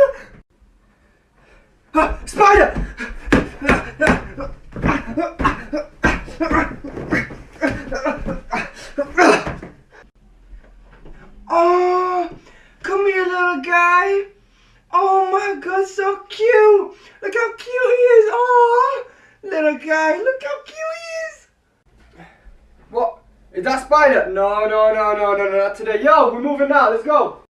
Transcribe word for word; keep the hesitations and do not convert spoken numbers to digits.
Ah, spider! Oh, come here, little guy. Oh my God, so cute. Look how cute he is. Oh, little guy, look how cute he is. What? Is that spider? No, no, no, no, no, no, not today. Yo, we're moving now. Let's go.